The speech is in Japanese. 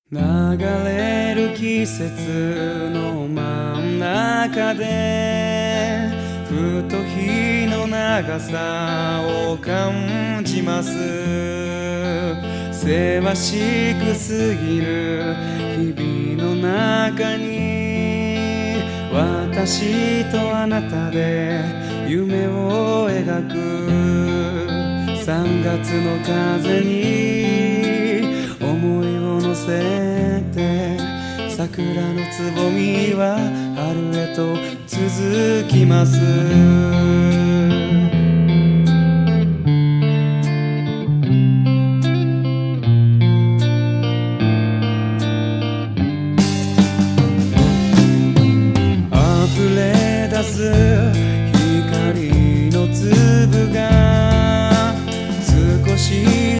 流れる季節の真ん中でふと日の長さを感じます。せわしく過ぎる日々の中に私とあなたで夢を描く。3月の風に思いを乗せて桜のつぼみは春へと続きます。